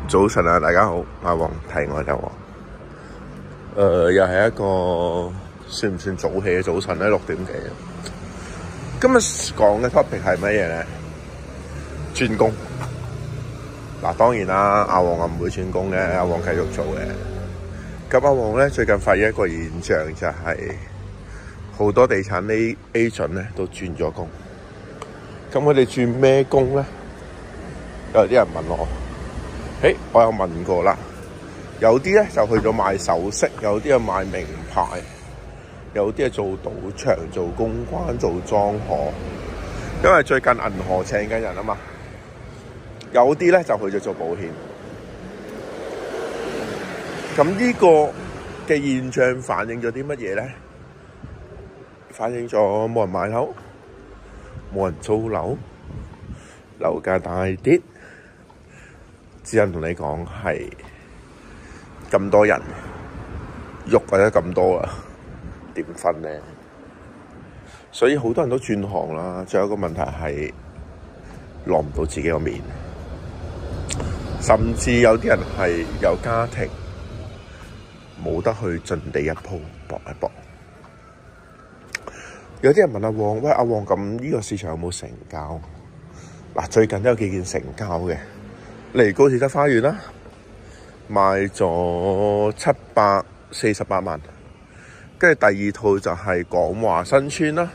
早晨啊，大家好，阿黃提我就黃。又係一個算唔算早起嘅早晨咧？6點幾。今日講嘅 topic 係乜嘢咧？轉工。嗱，當然啦，阿黃唔會轉工嘅，阿黃繼續做嘅。咁阿黃咧最近發現一個現象，就係好多地產 agent 咧都轉咗工。咁佢哋轉咩工咧？有啲人問我。我有問過啦，有啲咧就去咗賣首飾，有啲係賣名牌，有啲係做賭場、做公關、做裝潢。因為最近銀河請緊人啊嘛，有啲咧就去咗做保險。咁呢個嘅現象反映咗啲乜嘢咧？反映咗冇人買樓，冇人租樓，樓價大跌。只能同你講係咁多人喐或者咁多啊，點分咧？所以好多人都轉行啦。仲有一個問題係落唔到自己個面，甚至有啲人係有家庭，冇得去盡地一鋪搏一搏。有啲人問阿黃，喂，阿黃，咁呢個市場有冇成交？嗱，最近都有幾件成交嘅。嚟高士德花園啦，賣咗748萬，跟住第二套就係廣華新村啦，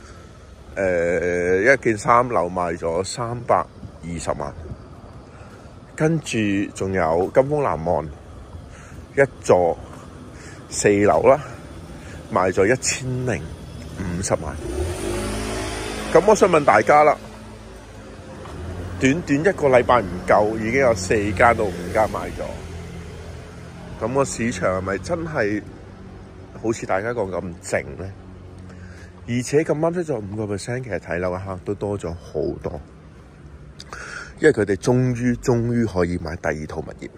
一件3樓賣咗320萬，跟住仲有金峰南岸一座4樓啦，賣咗1050萬。咁我想問大家啦。短短一個禮拜唔夠，已經有4間到5間買咗。咁個市場係咪真係好似大家講咁靜咧？而且咁啱出咗5%，其實睇樓嘅客都多咗好多，因為佢哋終於可以買第二套物業。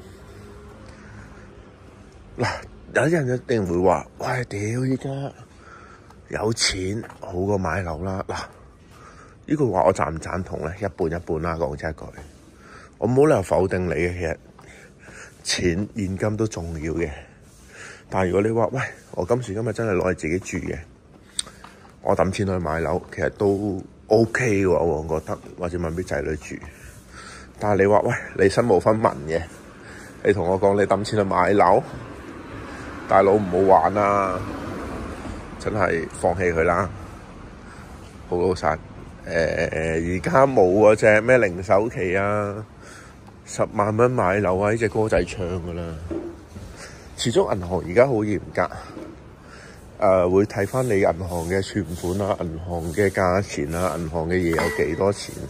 嗱，有啲人一定會話：喂，屌！依家有錢好過買樓啦。嗱。呢句話我贊唔贊同咧？一半一半啦，講真一句，我冇理由否定你嘅。其實錢現金都重要嘅，但係如果你話喂，我今時今日真係攞嚟自己住嘅，我抌錢去買樓，其實都 OK 喎，我覺得，或者問俾仔女住。但係你話喂，你身無分文嘅，你同我講你抌錢去買樓，大佬唔好玩啦，真係放棄佢啦，好老實。而家冇嗰隻咩零首期啊，10萬蚊買樓啊，呢隻歌仔唱噶啦。始終銀行而家好嚴格，會睇翻你銀行嘅存款啊、銀行嘅價錢啊、銀行嘅嘢有幾多錢，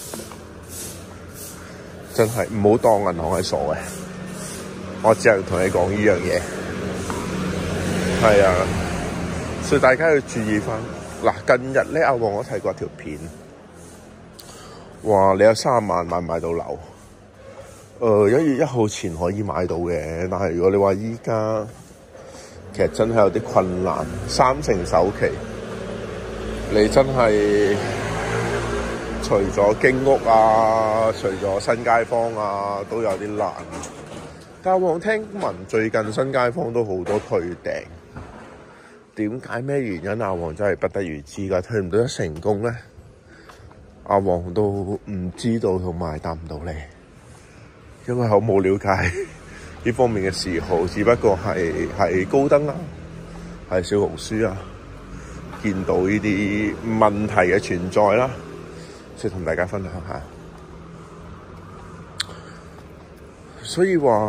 真係唔好當銀行係傻嘅。我只係同你講呢樣嘢，係啊，所以大家要注意翻。嗱，近日咧，阿黃我睇過一條片，話你有30萬買唔買到樓？1月1號前可以買到嘅，但係如果你話依家，其實真係有啲困難，3成首期，你真係除咗經屋啊，除咗新街坊啊，都有啲難。但阿黃聽聞最近新街坊都好多退訂。點解咩原因？阿黃真係不得而知㗎，退唔到得成功咧，阿黃都唔知道同埋答唔到你，因為我冇了解呢方面嘅嗜好，只不過係高登啊，係小紅書啊，見到呢啲問題嘅存在啦，所以同大家分享下。所以話，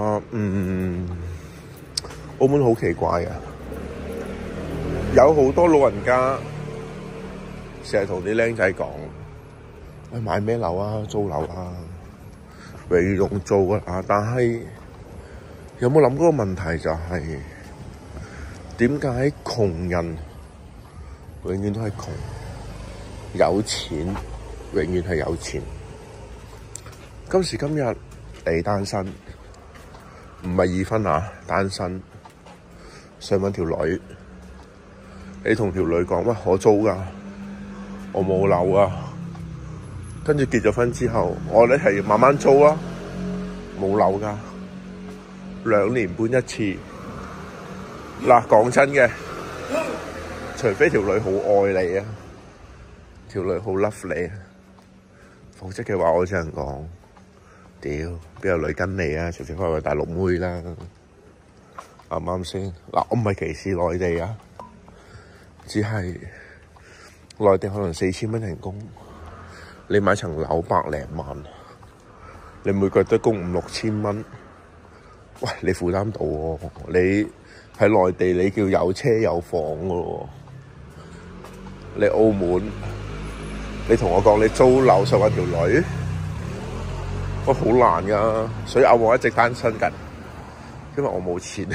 澳門好奇怪啊！有好多老人家成日同啲僆仔講：喂，買咩樓啊？租樓啊？永遠用租啊！但係有冇諗過個問題就係點解窮人永遠都係窮，有錢永遠係有錢？今時今日你單身，唔係已婚啊，單身想搵條女。你同條女講：喂，我租㗎，我冇樓啊。跟住結咗婚之後，我哋係慢慢租啦。 冇樓㗎，2年搬一次。嗱，講真嘅，除非條女好愛你啊，條女好 love 你啊，否則嘅話我只能講，屌邊有女跟你啊？除非佢係大陸妹啦，啱唔啱先？嗱，我唔係歧視內地啊，只係內地可能4000蚊人工，你買層樓100零萬，你每個月都供5、6千蚊，喂，你負擔到喎？你喺內地你叫有車有房噶喎，你澳門，你同我講你租樓受緊條女，喂，好難噶，所以我一直單身緊，因為我冇錢。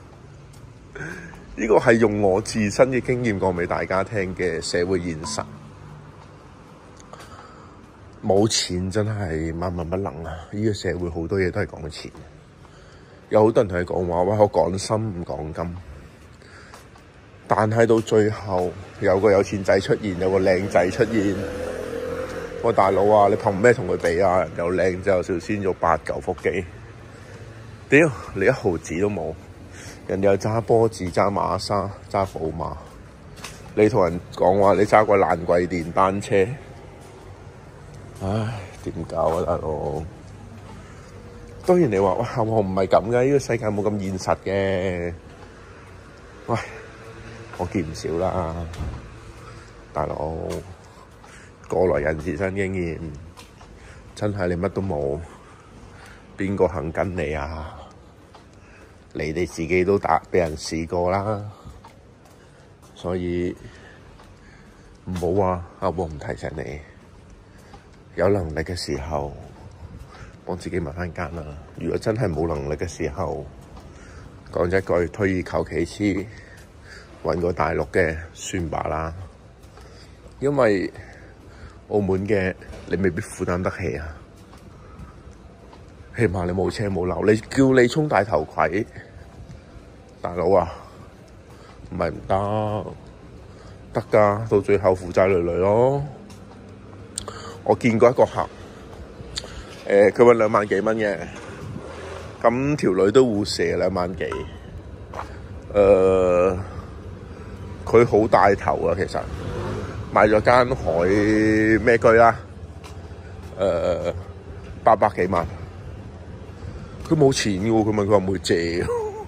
呢個係用我自身嘅經驗講俾大家聽嘅社會現實，冇錢真係萬萬不能啊！呢個社會好多嘢都係講錢。有好多人同你講話，喂，我講心唔講金，但係到最後有個有錢仔出現，有個靚仔出現，喂，大佬啊，你憑咩同佢比啊？人又靚，之後少先咗8、9腹肌，屌你1毫子都冇，人哋又揸波子、揸馬莎、揸寶馬，你同人講話你揸個爛鬼電單車，唉，點搞啊，大佬？當然你話哇，我唔係咁嘅，呢個世界冇咁現實嘅。喂，我見唔少啦，大佬，過來人自身經驗，真係你乜都冇，邊個肯跟你啊？你哋自己都俾人試過啦，所以唔好話阿波唔提醒你，有能力嘅時候，幫自己買翻間啦。如果真係冇能力嘅時候，講一句，退而求其次，揾個大陸嘅算罷啦。因為澳門嘅你未必負擔得起啊。起碼你冇車冇樓，你叫你充大頭盔，大佬啊，唔係唔得，得㗎，到最後負債累累咯。我見過一個客。佢搵2萬幾蚊嘅，咁條女都互射2萬幾，佢好帶頭啊，其實買咗間海咩居啦，800幾萬，佢冇錢嘅喎，佢問佢阿妹借，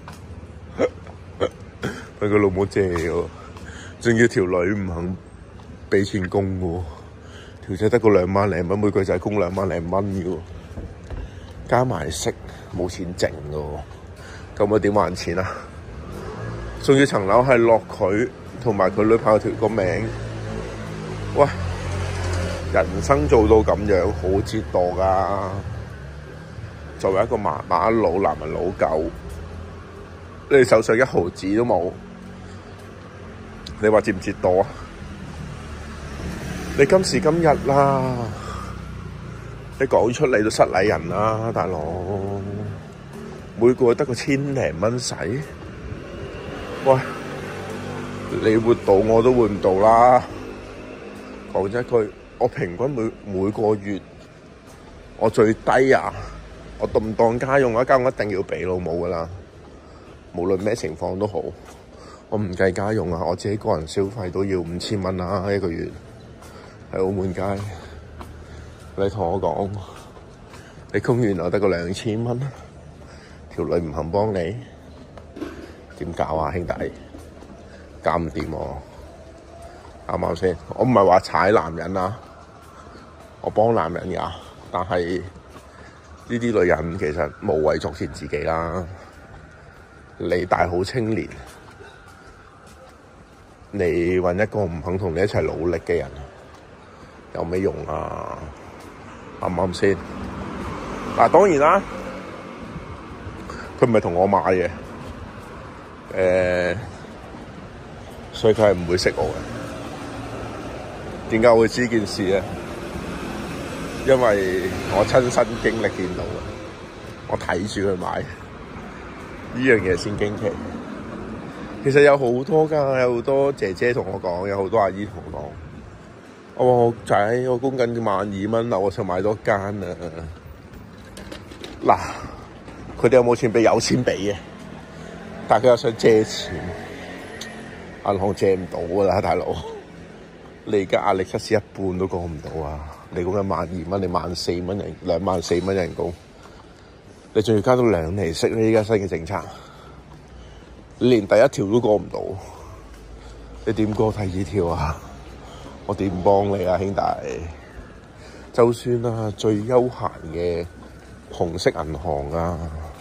問佢老母借喎，仲要條女唔肯俾錢供嘅喎。條仔得個2萬零蚊，每個月就係供2萬零蚊嘅喎，加埋息冇錢剩嘅喎，咁我點還錢啊？仲要層樓係落佢同埋佢女朋友條個名，喂，人生做到咁樣好折墮㗎。作為一個媽媽佬、男人老狗，你手上1毫子都冇，你話折唔折墮啊？你今時今日啦，你講出嚟都失禮人啦，大佬。每個月得個1000零蚊使，喂，你活到我都活唔到啦。講一句，我平均每個月，我最低啊，我唔當家用一間我一定要俾老母噶啦，無論咩情況都好，我唔計家用啊，我自己個人消費都要5000蚊啦1個月。喺澳門街，你同我講，你供完我得個2000蚊，條女唔肯幫你，點搞啊，兄弟？搞唔掂喎，啱唔啱先？我唔係話踩男人啊，我幫男人㗎，但係呢啲女人其實無謂作踐自己啦。你大好青年，你揾一個唔肯同你一齊努力嘅人，有咩用啊？啱唔啱先？嗱，當然啦，佢唔係同我買嘅，所以佢係唔會識我嘅。點解我會知件事咧？因為我親身經歷見到嘅，我睇住佢買，呢樣嘢先驚奇。其實有好多㗎，有好多姐姐同我講，有好多阿姨同我講。我話我仔，我供緊12000蚊樓，我想買多間啊！嗱。 佢哋有冇錢俾？有錢俾嘅，但係佢又想借錢，銀行借唔到㗎啦，大佬。你而家壓力測試一半都過唔到啊！你講緊12,000蚊，你14,000蚊人，24,000蚊人工，你仲要加到2厘息咧！依家新嘅政策，你連第一條都過唔到，你點過第二條啊？我點幫你啊，兄弟？就算啊，最悠閒嘅紅色銀行啊，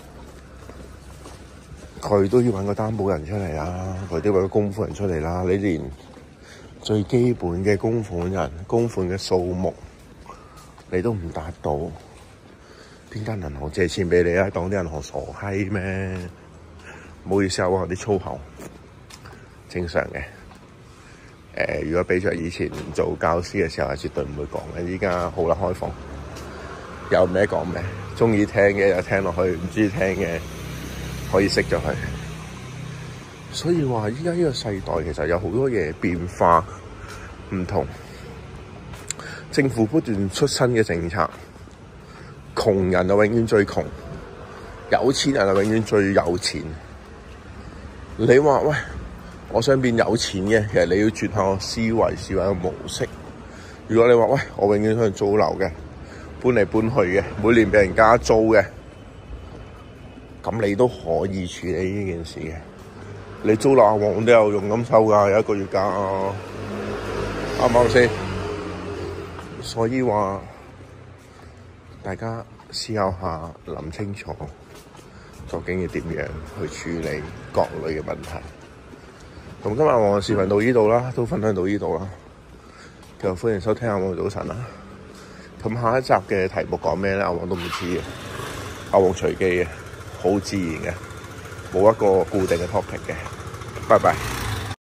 佢都要揾個擔保人出嚟啦，佢都要揾個供款人出嚟啦。你連最基本嘅供款嘅數目，你都唔達到，邊間銀行借錢俾你啊？當啲銀行傻閪咩？唔好意思啊，我啲粗口，正常嘅。如果比著以前做教師嘅時候，係絕對唔會講嘅。依家好啦，開放，有咩講咩，中意聽嘅就聽落去，唔中意聽嘅可以熄咗佢。所以話依家呢個世代其實有好多嘢變化唔同，政府不斷出新嘅政策，窮人就永遠最窮，有錢人就永遠最有錢。你話喂，我想變有錢嘅，其實你要轉下個思維個模式。如果你話喂，我永遠想租樓嘅，搬嚟搬去嘅，每年俾人加租嘅，咁你都可以處理呢件事嘅。你租樓阿黃都有佣金收㗎，有1個月價，啱唔啱先？所以話大家思考下，諗清楚，究竟要點樣去處理各類嘅問題。咁今日我嘅視頻到呢度啦，都分享到呢度啦。就歡迎收聽阿黃早晨啦。咁下一集嘅題目講咩咧？阿黃都唔知嘅，阿黃隨機嘅，好自然嘅，冇一個固定嘅 topic 嘅。拜拜。